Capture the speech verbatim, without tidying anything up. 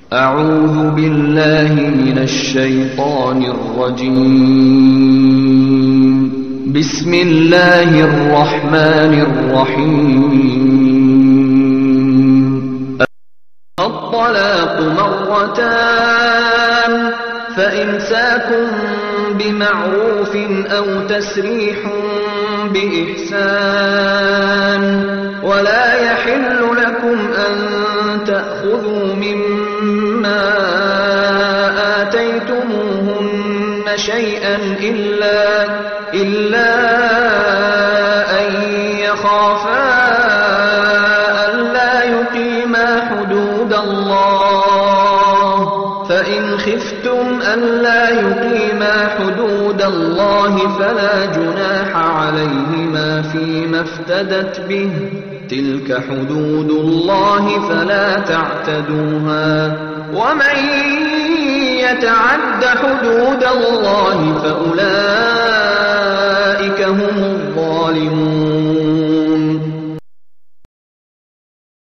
أعوذ بالله من الشيطان الرجيم. بسم الله الرحمن الرحيم. الطلاق مرتان فإمساك بمعروف أو تسريح بإحسان ولا يحل لكم أن تأخذوا مما آتيتموهن شيئا إلا, إلا أن يخافا ألا يقيما حدود الله فإن خفتم ألا يقيما حدود الله فلا جناح عليهما فيما افتدت به تلك حدود الله فلا تعتدوها ومن يتعد حدود الله فأولئك